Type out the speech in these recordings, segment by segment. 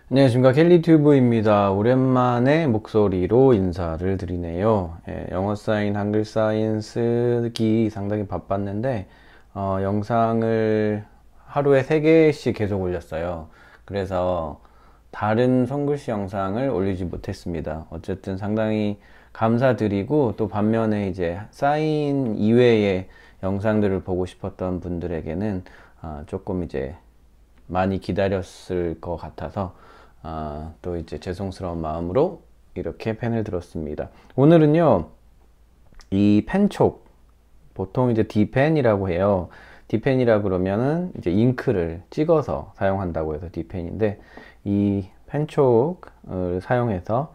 안녕하십니까, 켈리튜브입니다. 오랜만에 목소리로 인사를 드리네요. 영어 사인, 한글 사인 쓰기 상당히 바빴는데 영상을 하루에 3개씩 계속 올렸어요. 그래서 다른 손글씨 영상을 올리지 못했습니다. 어쨌든 상당히 감사드리고, 또 반면에 이제 사인 이외의 영상들을 보고 싶었던 분들에게는 조금 이제 많이 기다렸을 것 같아서 또 이제 죄송스러운 마음으로 이렇게 펜을 들었습니다. 오늘은요, 이 펜촉, 보통 이제 D펜이라고 해요. D펜이라 그러면은 이제 잉크를 찍어서 사용한다고 해서 D펜인데, 이 펜촉을 사용해서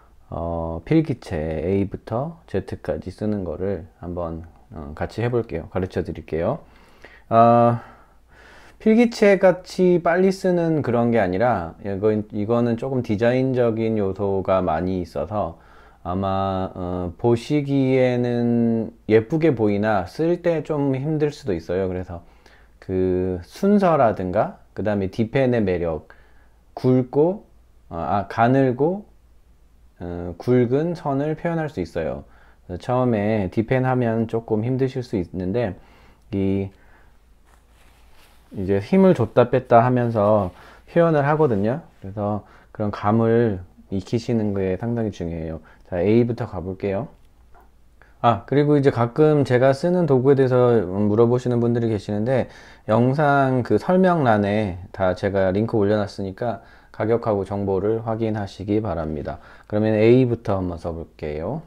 필기체 A부터 Z까지 쓰는 거를 한번 같이 해볼게요. 가르쳐 드릴게요. 어, 필기체 같이 빨리 쓰는 그런 게 아니라, 이거는 조금 디자인적인 요소가 많이 있어서 아마 보시기에는 예쁘게 보이나 쓸 때 좀 힘들 수도 있어요. 그래서 그 순서라든가 그 다음에 디펜의 매력, 굵고 가늘고 굵은 선을 표현할 수 있어요. 그래서 처음에 디펜 하면 조금 힘드실 수 있는데, 이 이제 힘을 줬다 뺐다 하면서 표현을 하거든요. 그래서 그런 감을 익히시는 게 상당히 중요해요. 자, A부터 가볼게요. 그리고 이제 가끔 제가 쓰는 도구에 대해서 물어보시는 분들이 계시는데, 영상 그 설명란에 다 제가 링크 올려놨으니까 가격하고 정보를 확인하시기 바랍니다. 그러면 A부터 한번 써볼게요.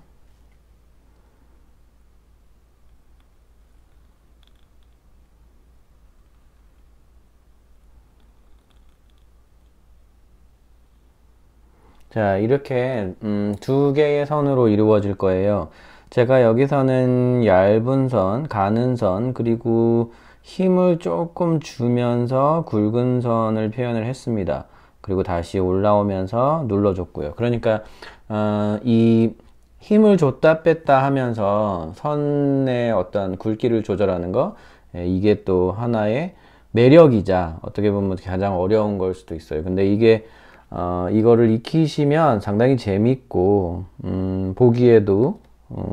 자, 이렇게 두 개의 선으로 이루어질 거예요. 제가 여기서는 얇은 선, 가는 선, 그리고 힘을 조금 주면서 굵은 선을 표현을 했습니다. 그리고 다시 올라오면서 눌러줬고요. 그러니까 이 힘을 줬다 뺐다 하면서 선의 어떤 굵기를 조절하는 거, 이게 또 하나의 매력이자 어떻게 보면 가장 어려운 걸 수도 있어요. 근데 이게 이거를 익히시면 상당히 재밌고, 보기에도,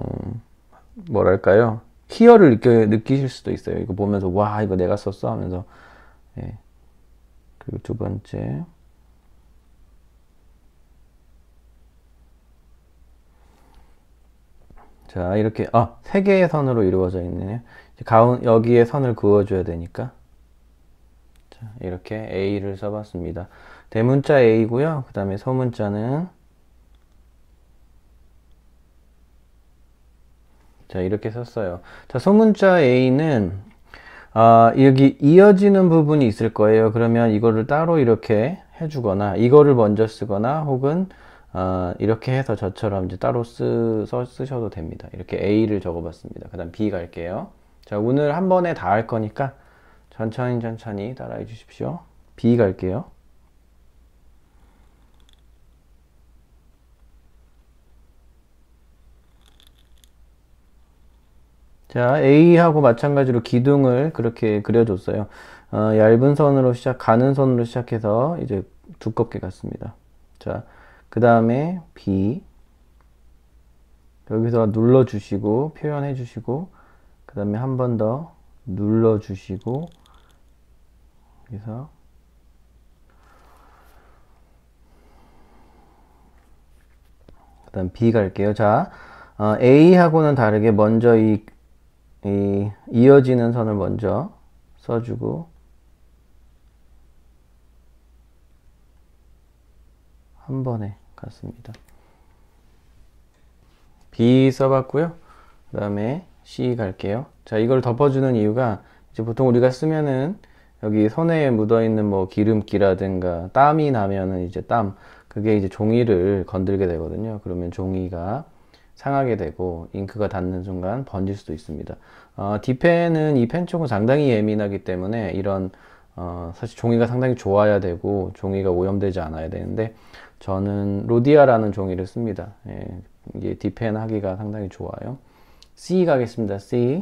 뭐랄까요, 희열을 느끼실 수도 있어요. 이거 보면서 와, 이거 내가 썼어 하면서. 예. 그리고 두 번째, 자, 이렇게 3개의 선으로 이루어져 있네요. 여기에 선을 그어줘야 되니까, 자, 이렇게 A를 써봤습니다. 대문자 A고요. 그 다음에 소문자는, 자, 이렇게 썼어요. 자, 소문자 A는 여기 이어지는 부분이 있을 거예요. 그러면 이거를 따로 이렇게 해주거나, 이거를 먼저 쓰거나, 혹은 이렇게 해서 저처럼 이제 따로 쓰셔도 됩니다. 이렇게 A를 적어봤습니다. 그 다음 B 갈게요. 자, 오늘 한 번에 다 할 거니까 천천히 천천히 따라해 주십시오. B 갈게요. 자, A하고 마찬가지로 기둥을 그렇게 그려줬어요. 얇은 선으로 가는 선으로 시작해서 이제 두껍게 갔습니다. 자, 그 다음에 B. 여기서 눌러주시고, 표현해주시고, 그 다음에 한 번 더 눌러주시고, 여기서, 그 다음 B 갈게요. 자, A하고는 다르게 먼저 이 이어지는 선을 먼저 써주고, 한 번에 갔습니다. B 써봤고요. 그 다음에 C 갈게요. 자, 이걸 덮어주는 이유가, 이제 보통 우리가 쓰면은 여기 손에 묻어있는 뭐 기름기라든가 땀이 나면은 이제 그게 이제 종이를 건들게 되거든요. 그러면 종이가 상하게 되고 잉크가 닿는 순간 번질 수도 있습니다. D펜은 이 펜 쪽은 상당히 예민하기 때문에 사실 종이가 상당히 좋아야 되고 종이가 오염되지 않아야 되는데, 저는 로디아라는 종이를 씁니다. 예, 이게 D펜 하기가 상당히 좋아요. C 가겠습니다. C.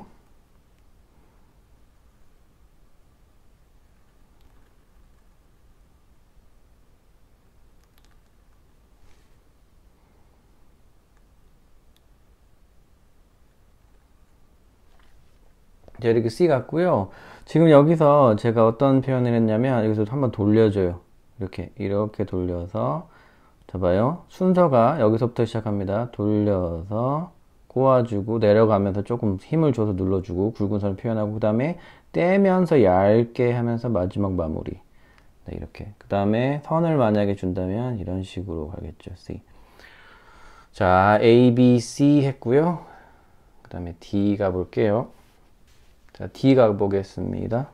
자, 이렇게 C 같고요. 지금 여기서 제가 어떤 표현을 했냐면 여기서 한번 돌려줘요. 이렇게 돌려서 잡아요. 순서가 여기서부터 시작합니다. 돌려서 꼬아주고 내려가면서 조금 힘을 줘서 눌러주고 굵은 선을 표현하고 그 다음에 떼면서 얇게 하면서 마지막 마무리. 네, 이렇게. 그 다음에 선을 만약에 준다면 이런 식으로 가겠죠. C. 자, A, B, C 했고요. 그 다음에 D 가볼게요. 자, D 가보겠습니다.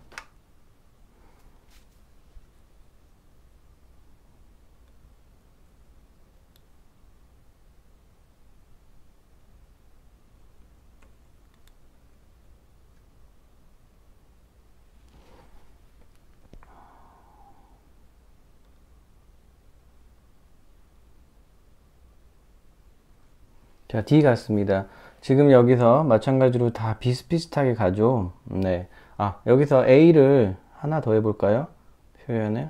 자, D 같습니다. 지금 여기서 마찬가지로 다 비슷비슷하게 가죠. 네. 아, 여기서 A를 하나 더 해볼까요? 표현을.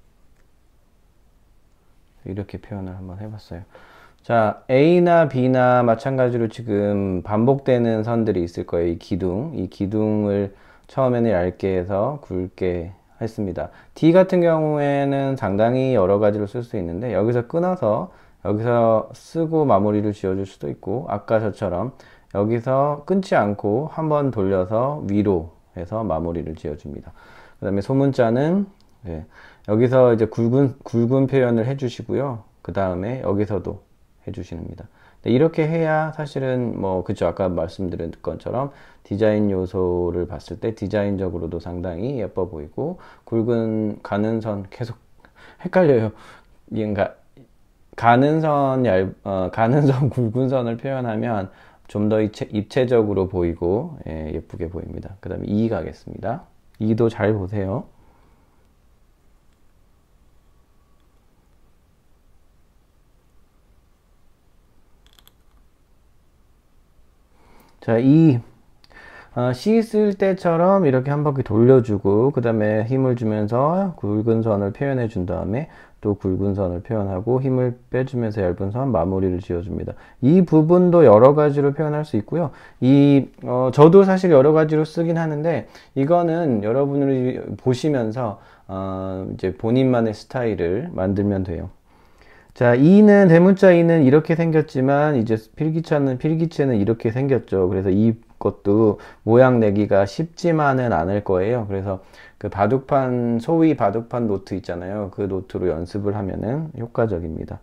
이렇게 표현을 한번 해봤어요. 자, A나 B나 마찬가지로 지금 반복되는 선들이 있을 거예요. 이 기둥. 이 기둥을 처음에는 얇게 해서 굵게 했습니다. D 같은 경우에는 상당히 여러 가지로 쓸 수 있는데 여기서 끊어서 여기서 쓰고 마무리를 지어줄 수도 있고 아까 저처럼 여기서 끊지 않고 한번 돌려서 위로 해서 마무리를 지어줍니다. 그 다음에 소문자는 네, 여기서 이제 굵은 표현을 해주시고요. 그 다음에 여기서도 해주십니다. 이렇게 해야 사실은 뭐 그쵸 아까 말씀드린 것처럼 디자인 요소를 봤을 때 디자인적으로도 상당히 예뻐 보이고 굵은 가는 선 계속 헷갈려요. 그러니까 가는 선 굵은 선을 표현하면 좀 더 입체적으로 보이고 예, 예쁘게 보입니다. 그 다음에 2 가겠습니다. 2도 잘 보세요. 자, C 쓸 때처럼 이렇게 한 바퀴 돌려주고 그 다음에 힘을 주면서 굵은 선을 표현해 준 다음에 또 굵은 선을 표현하고 힘을 빼주면서 얇은 선 마무리를 지어줍니다. 이 부분도 여러 가지로 표현할 수 있고요. 저도 사실 여러 가지로 쓰긴 하는데 이거는 여러분들이 보시면서 이제 본인만의 스타일을 만들면 돼요. 자, 대문자 2는 이렇게 생겼지만, 이제 필기체는 이렇게 생겼죠. 그래서 이것도 모양 내기가 쉽지만은 않을 거예요. 그래서 소위 바둑판 노트 있잖아요. 그 노트로 연습을 하면은 효과적입니다.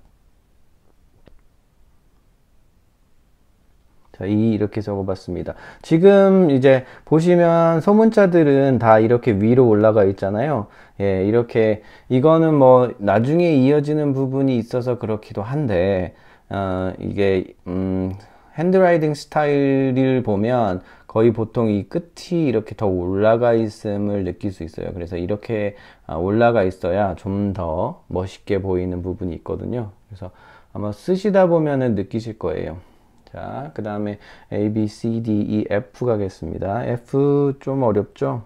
자, 이렇게 적어봤습니다. 지금 이제 보시면 소문자들은 다 이렇게 위로 올라가 있잖아요. 예, 이거는 뭐 나중에 이어지는 부분이 있어서 그렇기도 한데, 이게, 핸드라이팅 스타일을 보면 거의 보통 이 끝이 이렇게 더 올라가 있음을 느낄 수 있어요. 그래서 이렇게 올라가 있어야 좀 더 멋있게 보이는 부분이 있거든요. 그래서 아마 쓰시다 보면은 느끼실 거예요. 자, 그 다음에 A, B, C, D, E, F 가겠습니다. F 좀 어렵죠?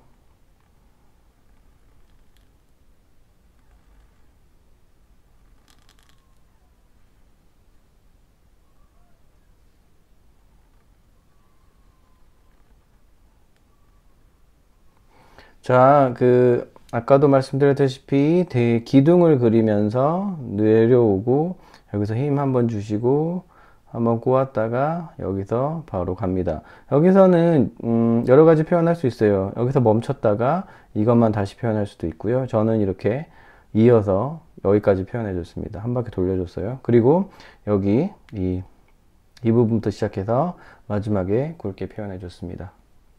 자, 아까도 말씀드렸다시피 기둥을 그리면서 내려오고 여기서 힘 한번 주시고 한번 꼬았다가 여기서 바로 갑니다. 여기서는 여러 가지 표현할 수 있어요. 여기서 멈췄다가 이것만 다시 표현할 수도 있고요. 저는 이렇게 이어서 여기까지 표현해 줬습니다. 한 바퀴 돌려줬어요. 그리고 여기 이 부분부터 시작해서 마지막에 굵게 표현해 줬습니다.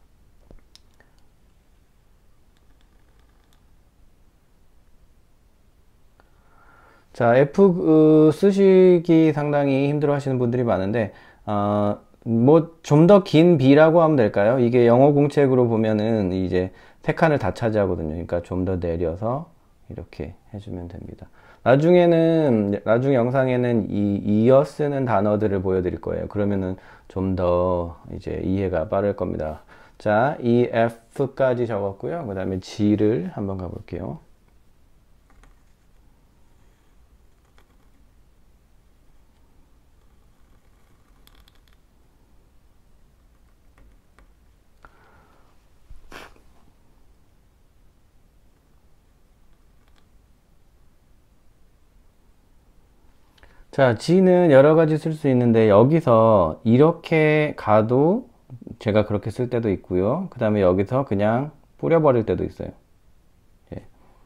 자, F 쓰시기 상당히 힘들어 하시는 분들이 많은데, 뭐, 좀 더 긴 B라고 하면 될까요? 이게 영어 공책으로 보면은 이제 세 칸을 다 차지하거든요. 그러니까 좀 더 내려서 이렇게 해주면 됩니다. 나중 영상에는 이어 쓰는 단어들을 보여드릴 거예요. 그러면은 좀 더 이제 이해가 빠를 겁니다. 자, 이 F까지 적었고요. 그 다음에 G를 한번 가볼게요. 자, G는 여러 가지 쓸 수 있는데 여기서 이렇게 가도 제가 그렇게 쓸 때도 있고요. 그 다음에 여기서 그냥 뿌려버릴 때도 있어요. 예.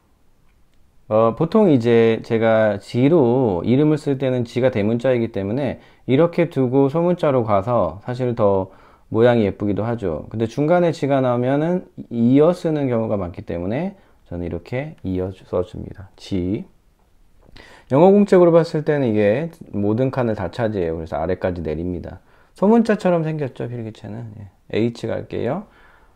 보통 이제 제가 G로 이름을 쓸 때는 G가 대문자이기 때문에 이렇게 두고 소문자로 가서 사실 더 모양이 예쁘기도 하죠. 근데 중간에 G가 나오면은 이어 쓰는 경우가 많기 때문에 저는 이렇게 이어 써줍니다. G. 영어 공책으로 봤을 때는 이게 모든 칸을 다 차지해요. 그래서 아래까지 내립니다. 소문자처럼 생겼죠, 필기체는. 예. H 갈게요.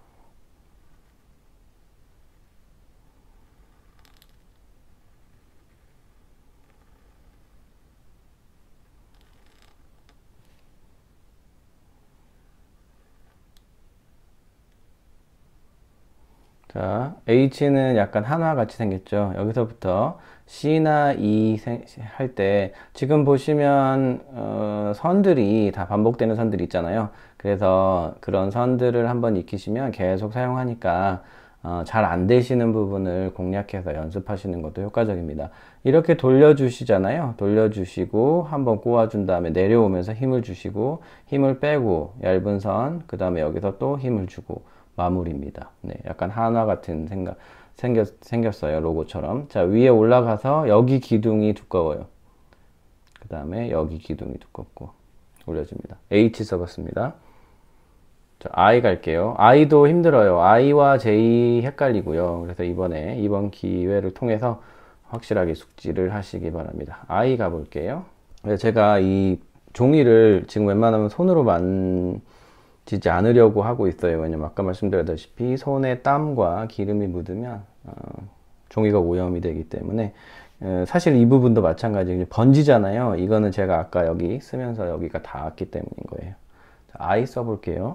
자, H는 약간 한화 같이 생겼죠. 여기서부터 C나 E 할 때 지금 보시면 선들이 다 반복되는 선들이 있잖아요. 그래서 그런 선들을 한번 익히시면 계속 사용하니까 잘 안 되시는 부분을 공략해서 연습하시는 것도 효과적입니다. 이렇게 돌려주시잖아요. 돌려주시고 한번 꼬아준 다음에 내려오면서 힘을 주시고 힘을 빼고 얇은 선, 그 다음에 여기서 또 힘을 주고 마무리입니다. 네, 약간 한화 같은 생겼어요. 로고처럼. 자, 위에 올라가서 여기 기둥이 두꺼워요. 그 다음에 여기 기둥이 두껍고 올려줍니다. H 써봤습니다. 자, I 갈게요. I도 힘들어요. I와 J 헷갈리고요. 그래서 이번 기회를 통해서 확실하게 숙지를 하시기 바랍니다. I 가볼게요. 제가 이 종이를 지금 웬만하면 손으로 만지지 않으려고 하고 있어요. 왜냐면 아까 말씀드렸다시피 손에 땀과 기름이 묻으면 종이가 오염이 되기 때문에 사실 이 부분도 마찬가지로 번지잖아요. 이거는 제가 아까 여기 쓰면서 여기가 닿았기 때문인 거예요. 자, I 써볼게요.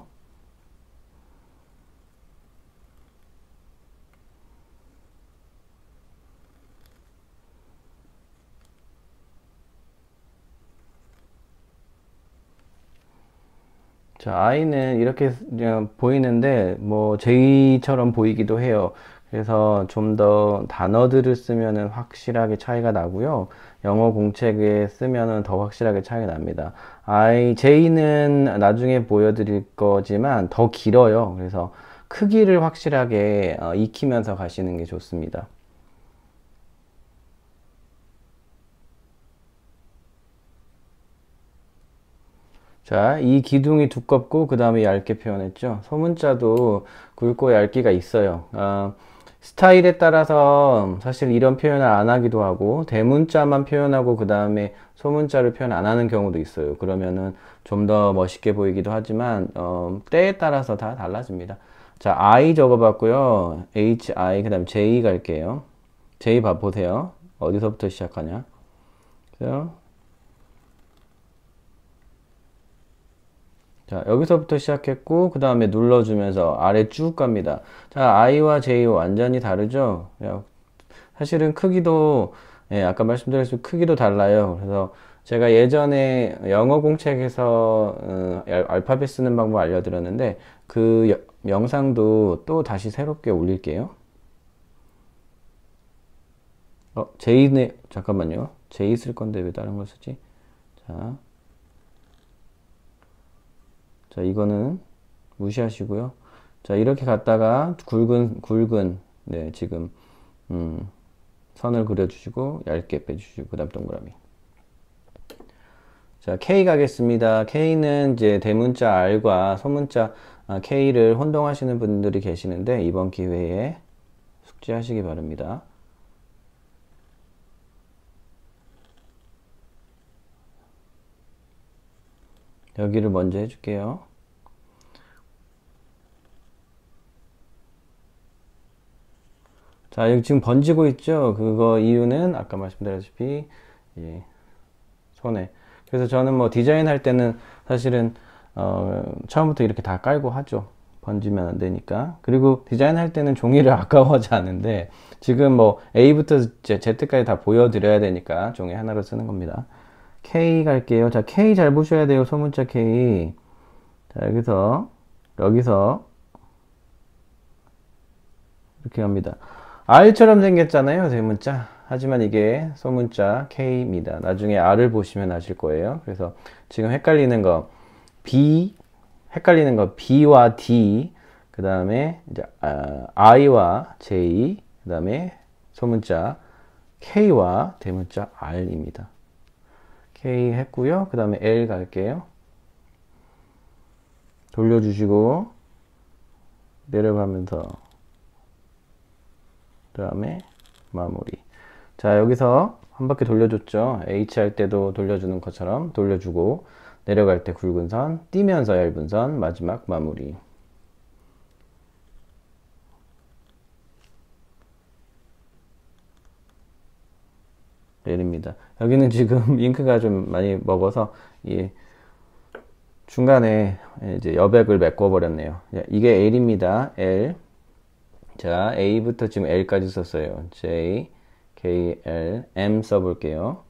자, I는 이렇게 그냥 보이는데 뭐 J처럼 보이기도 해요. 그래서 좀 더 단어들을 쓰면은 확실하게 차이가 나고요. 영어 공책에 쓰면은 더 확실하게 차이가 납니다. J는 나중에 보여드릴 거지만 더 길어요. 그래서 크기를 확실하게 익히면서 가시는 게 좋습니다. 자, 이 기둥이 두껍고 그 다음에 얇게 표현했죠. 소문자도 굵고 얇기가 있어요. 스타일에 따라서 사실 이런 표현을 안 하기도 하고 대문자만 표현하고 그 다음에 소문자를 표현 안 하는 경우도 있어요. 그러면은 좀 더 멋있게 보이기도 하지만 때에 따라서 다 달라집니다. 자, I 적어봤고요. H, I, 그 다음 J 갈게요. J 보세요. 어디서부터 시작하냐? 그래요? 자, 여기서부터 시작했고 그 다음에 눌러주면서 아래 쭉 갑니다. 자, I와 J 완전히 다르죠? 사실은 크기도 아까 말씀드렸듯이 크기도 달라요. 그래서 제가 예전에 영어 공책에서 알파벳 쓰는 방법 알려드렸는데 그 영상도 또 다시 새롭게 올릴게요. J네, 잠깐만요. J 쓸 건데 왜 다른 걸 쓰지? 자, 자, 이거는 무시하시고요. 자, 이렇게 갔다가 굵은, 네, 지금, 선을 그려주시고, 얇게 빼주시고, 그 다음 동그라미. 자, K 가겠습니다. K는 이제 대문자 R과 소문자 K를 혼동하시는 분들이 계시는데, 이번 기회에 숙지하시기 바랍니다. 여기를 먼저 해줄게요. 자, 여기 지금 번지고 있죠? 그거 이유는 아까 말씀드렸다시피 손에. 그래서 저는 뭐 디자인 할 때는 사실은 처음부터 이렇게 다 깔고 하죠. 번지면 안 되니까. 그리고 디자인 할 때는 종이를 아까워하지 않은데 지금 뭐 A부터 Z까지 다 보여드려야 되니까 종이 하나로 쓰는 겁니다. K 갈게요. 자, K 잘 보셔야 돼요. 소문자 K. 자, 여기서 이렇게 갑니다. R처럼 생겼잖아요. 대문자. 하지만 이게 소문자 K입니다. 나중에 R을 보시면 아실 거예요. 그래서 지금 헷갈리는 거 B와 D, 그 다음에 이제 I와 J, 그 다음에 소문자 K와 대문자 R입니다. K 했고요. 그 다음에 L 갈게요. 돌려주시고 내려가면서 그 다음에 마무리. 자, 여기서 한 바퀴 돌려줬죠. H 할 때도 돌려주는 것처럼 돌려주고 내려갈 때 굵은 선, 뛰면서 얇은 선, 마지막 마무리. L입니다. 여기는 지금 잉크가 좀 많이 먹어서 이 중간에 이제 여백을 메꿔 버렸네요. 이게 L입니다. L. 자, A부터 지금 L까지 썼어요. J, K, L, M 써볼게요.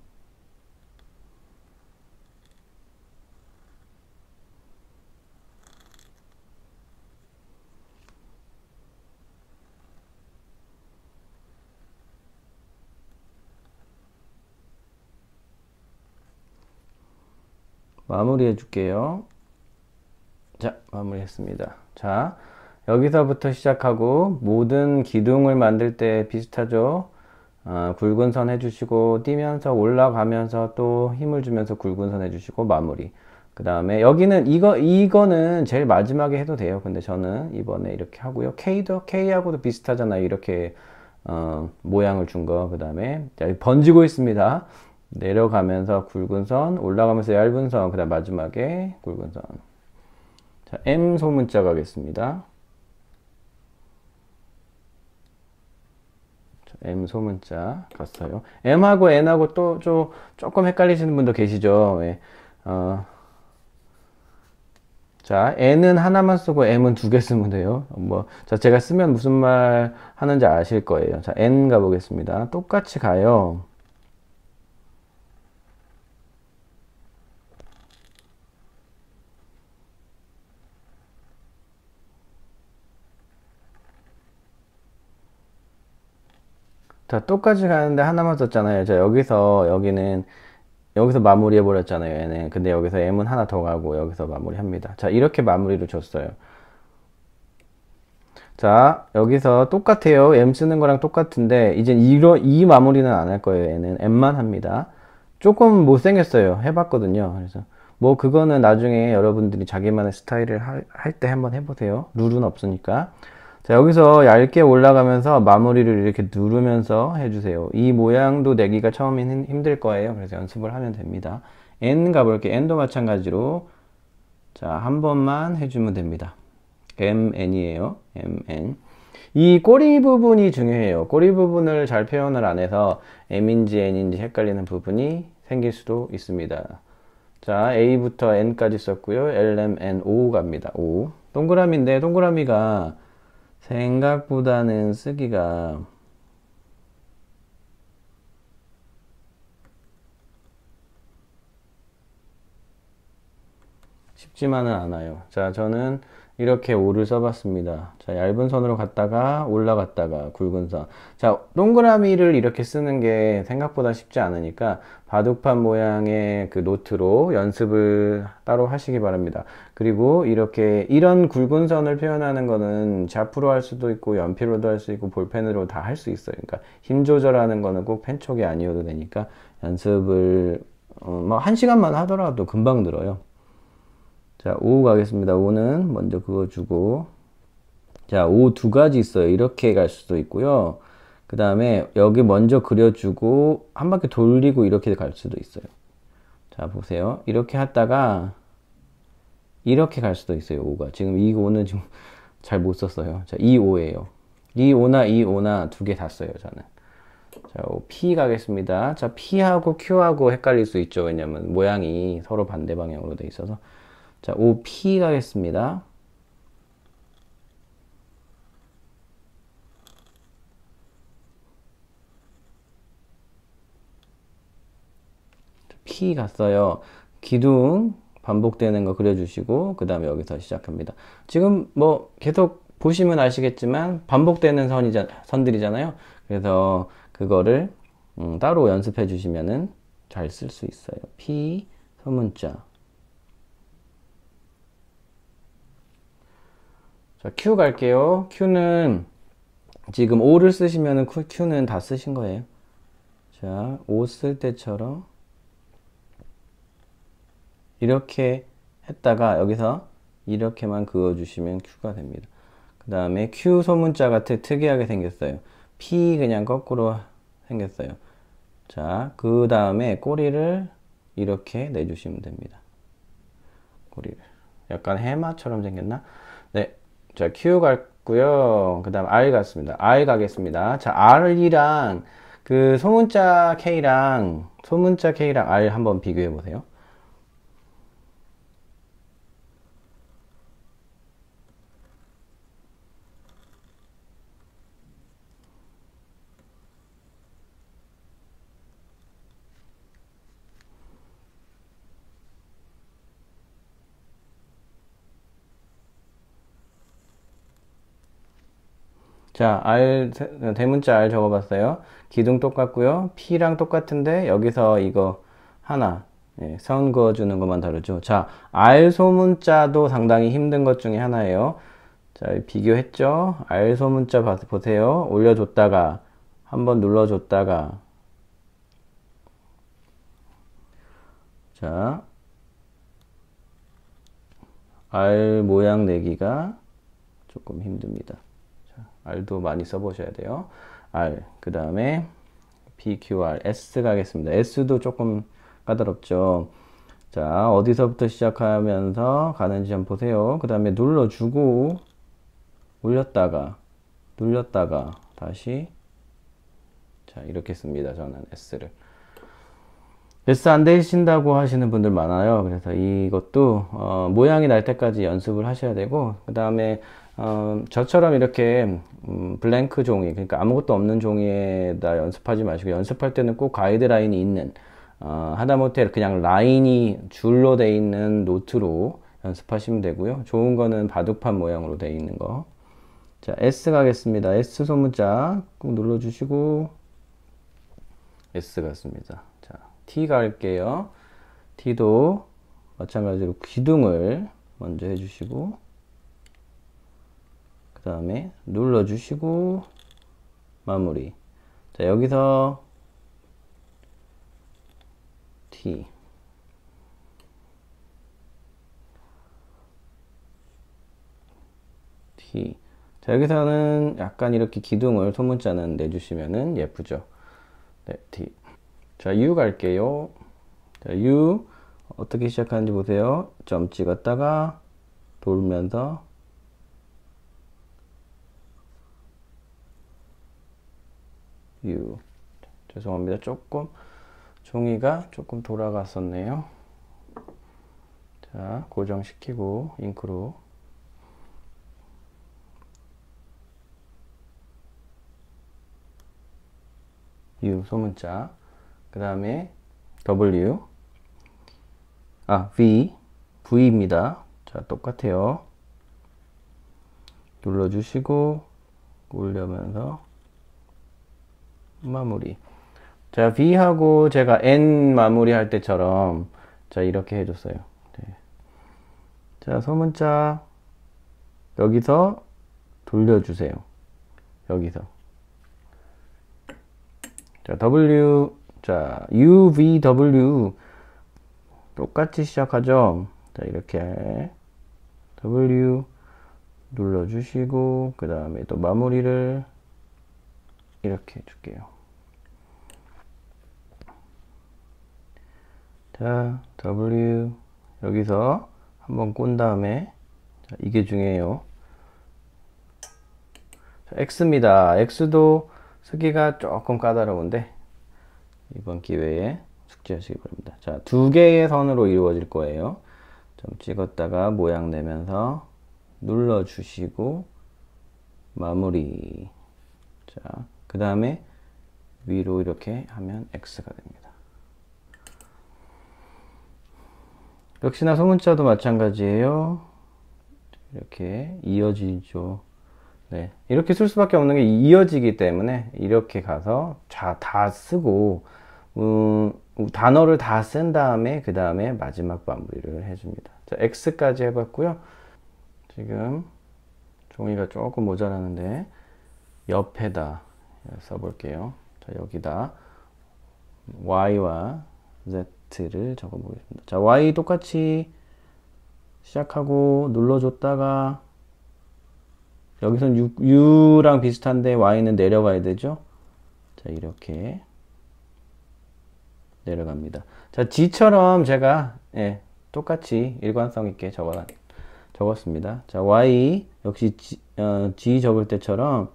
마무리 해줄게요. 자, 마무리했습니다. 자, 여기서부터 시작하고 모든 기둥을 만들 때 비슷하죠. 굵은 선 해주시고 뛰면서 올라가면서 또 힘을 주면서 굵은 선 해주시고 마무리. 그 다음에 여기는 이거는 제일 마지막에 해도 돼요. 근데 저는 이번에 이렇게 하고요. K하고도 비슷하잖아요. 이렇게 모양을 준 거. 그 다음에 번지고 있습니다. 내려가면서 굵은 선, 올라가면서 얇은 선, 그 다음 마지막에 굵은 선. 자, M 소문자 가겠습니다. 자, M 소문자 갔어요. M하고 N하고 또 조금 헷갈리시는 분도 계시죠. 예. 자, N은 하나만 쓰고 M은 두 개 쓰면 돼요. 자, 제가 쓰면 무슨 말 하는지 아실 거예요. 자, N 가보겠습니다. 똑같이 가요. 자, 똑같이 가는데 하나만 썼잖아요. 자, 여기서 마무리해 버렸잖아요. 얘는. 근데 여기서 M은 하나 더 가고 여기서 마무리합니다. 자, 이렇게 마무리를 줬어요. 자, 여기서 똑같아요. M 쓰는 거랑 똑같은데 이제 이 마무리는 안 할 거예요. 얘는 M만 합니다. 조금 못생겼어요. 해봤거든요. 그래서 뭐 그거는 나중에 여러분들이 자기만의 스타일을 할 때 한번 해보세요. 룰은 없으니까. 자, 여기서 얇게 올라가면서 마무리를 이렇게 누르면서 해주세요. 이 모양도 내기가 처음엔 힘들 거예요. 그래서 연습을 하면 됩니다. N 가볼게요. N도 마찬가지로 자, 한 번만 해주면 됩니다. MN이에요. MN. 이 꼬리 부분이 중요해요. 꼬리 부분을 잘 표현을 안 해서 M인지 N인지 헷갈리는 부분이 생길 수도 있습니다. 자, A부터 N까지 썼고요. L, M, N, O 갑니다. O. 동그라미인데 동그라미가 생각보다는 쓰기가 쉽지만은 않아요. 자, 저는 이렇게 5를 써봤습니다. 자, 얇은 선으로 갔다가 올라갔다가 굵은 선. 자, 동그라미를 이렇게 쓰는 게 생각보다 쉽지 않으니까 바둑판 모양의 그 노트로 연습을 따로 하시기 바랍니다. 그리고 이런 굵은 선을 표현하는 거는 자프로 할 수도 있고 연필로도 할 수 있고 볼펜으로 다 할 수 있어요. 그러니까 힘 조절하는 거는 꼭 펜촉이 아니어도 되니까 연습을 뭐 1시간만 하더라도 금방 늘어요. 자, 5 가겠습니다. 5는 먼저 그어주고. 자, 5 두 가지 있어요. 이렇게 갈 수도 있고요. 그 다음에 여기 먼저 그려주고 한 바퀴 돌리고 이렇게 갈 수도 있어요. 자, 보세요. 이렇게 했다가 이렇게 갈 수도 있어요. 5가. 지금 이 5는 지금 잘 못 썼어요. 자, 이 5예요. 이 5나 두 개 다 써요. 저는. 자, P 가겠습니다. 자, P하고 Q하고 헷갈릴 수 있죠. 왜냐면 모양이 서로 반대 방향으로 돼 있어서. 자, OP 가겠습니다. P 갔어요. 기둥 반복되는 거 그려주시고 그 다음에 여기서 시작합니다. 지금 뭐 계속 보시면 아시겠지만 반복되는 선들이잖아요. 그래서 그거를 따로 연습해 주시면은 잘 쓸 수 있어요. P 소문자. 자, Q 갈게요. Q는 지금 O를 쓰시면은 Q는 다 쓰신 거예요. 자, O 쓸 때처럼 이렇게 했다가 여기서 이렇게만 그어주시면 Q가 됩니다. 그 다음에 Q 소문자가 특이하게 생겼어요. P 그냥 거꾸로 생겼어요. 자, 그 다음에 꼬리를 이렇게 내주시면 됩니다. 꼬리를. 약간 해마처럼 생겼나? 네. 자, Q 갔고요. 그 다음 R 갔습니다. R 가겠습니다. 자, R이랑 그 소문자 K랑 R 한번 비교해 보세요. 자, 대문자 R 적어봤어요. 기둥 똑같고요. P랑 똑같은데 여기서 이거 하나 선 그어주는 것만 다르죠. 자, R 소문자도 상당히 힘든 것 중에 하나예요. 자, 비교했죠? R 소문자 보세요. 올려줬다가 한번 눌러줬다가 자, R 모양 내기가 조금 힘듭니다. R도 많이 써보셔야 돼요. R, 그 다음에 PQR, S 가겠습니다. S도 조금 까다롭죠. 자, 어디서부터 시작하면서 가는지 한번 보세요. 그 다음에 눌러주고, 올렸다가, 눌렸다가, 다시. 자, 이렇게 씁니다. 저는 S를. S 안 되신다고 하시는 분들 많아요. 그래서 이것도 모양이 날 때까지 연습을 하셔야 되고, 그 다음에 저처럼 이렇게 블랭크 종이, 그러니까 아무것도 없는 종이에다 연습하지 마시고, 연습할 때는 꼭 가이드라인이 있는 하다못해 그냥 라인이 줄로 돼 있는 노트로 연습하시면 되고요. 좋은 거는 바둑판 모양으로 돼 있는 거. 자, S 가겠습니다. S 소문자 꾹 눌러주시고 S 같습니다. 자, T 갈게요. T도 마찬가지로 기둥을 먼저 해주시고 그 다음에 눌러주시고 마무리. 자, 여기서 T T. 자, 여기서는 약간 이렇게 기둥을 소문자는 내주시면은 예쁘죠. 네, T. 자, U 갈게요. 자, U 어떻게 시작하는지 보세요. 점 찍었다가 돌면서 U. 죄송합니다. 조금 종이가 조금 돌아갔었네요. 자, 고정시키고 잉크로 U 소문자. 그 다음에 W V V입니다. 자, 똑같아요. 눌러주시고 올려면서 마무리. 자, V하고 제가 N 마무리 할 때처럼 자, 이렇게 해줬어요. 네. 자, 소문자 여기서 돌려주세요. 여기서 자, W 자, UVW 똑같이 시작하죠. 자, 이렇게 W 눌러주시고 그 다음에 또 마무리를 이렇게 해줄게요. 자, W 여기서 한번 꼰 다음에 자, 이게 중요해요. 자, X입니다. X도 쓰기가 조금 까다로운데 이번 기회에 숙지하시기 바랍니다. 자, 두 개의 선으로 이루어질 거예요. 좀 찍었다가 모양 내면서 눌러주시고 마무리. 자, 그 다음에 위로 이렇게 하면 X가 됩니다. 역시나 소문자도 마찬가지예요. 이렇게 이어지죠. 네, 이렇게 쓸 수밖에 없는 게 이어지기 때문에 이렇게 가서 다 쓰고 단어를 다 쓴 다음에 그 다음에 마지막 마무리를 해줍니다. 자, X까지 해봤고요. 지금 종이가 조금 모자라는데 옆에다 써볼게요. 자, 여기다 Y와 Z를 적어보겠습니다. 자, Y 똑같이 시작하고 눌러줬다가 여기선 U랑 비슷한데 Y는 내려가야 되죠. 자, 이렇게 내려갑니다. 자, G처럼 제가 똑같이 일관성 있게 적었습니다. 자, Y 역시 G 적을 때처럼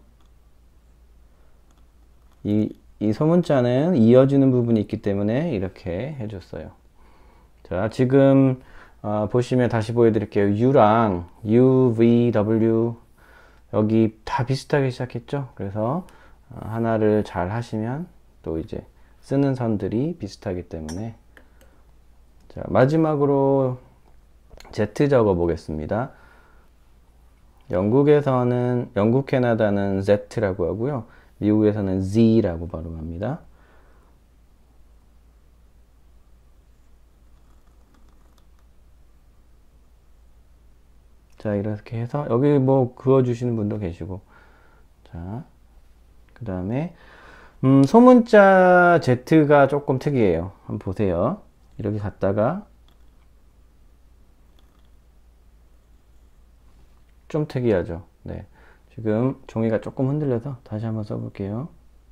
이 소문자는 이어지는 부분이 있기 때문에 이렇게 해줬어요. 자, 지금 보시면 다시 보여드릴게요. U랑 U, V, W 여기 다 비슷하게 시작했죠. 그래서 하나를 잘 하시면 또 이제 쓰는 선들이 비슷하기 때문에 자, 마지막으로 Z 적어 보겠습니다. 영국 캐나다는 Z라고 하고요. 미국에서는 Z라고 발음합니다. 자, 이렇게 해서 여기 뭐 그어주시는 분도 계시고 자, 그 다음에 소문자 Z가 조금 특이해요. 한번 보세요. 이렇게 갔다가 좀 특이하죠. 네, 지금 종이가 조금 흔들려서 다시 한번 써볼게요.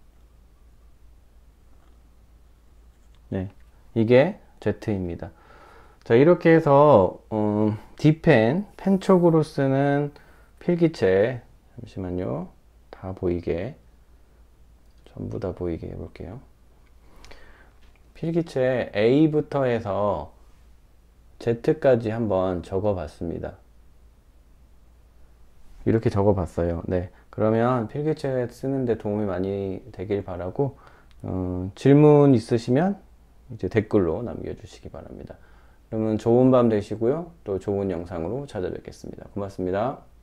네, 이게 Z입니다. 자, 이렇게 해서 D펜, 펜촉으로 쓰는 필기체, 잠시만요. 다 보이게, 전부 다 보이게 해볼게요. 필기체 A부터 해서 Z까지 한번 적어봤습니다. 이렇게 적어봤어요. 네, 그러면 필기체 쓰는데 도움이 많이 되길 바라고 질문 있으시면 이제 댓글로 남겨주시기 바랍니다. 그러면 좋은 밤 되시고요. 또 좋은 영상으로 찾아뵙겠습니다. 고맙습니다.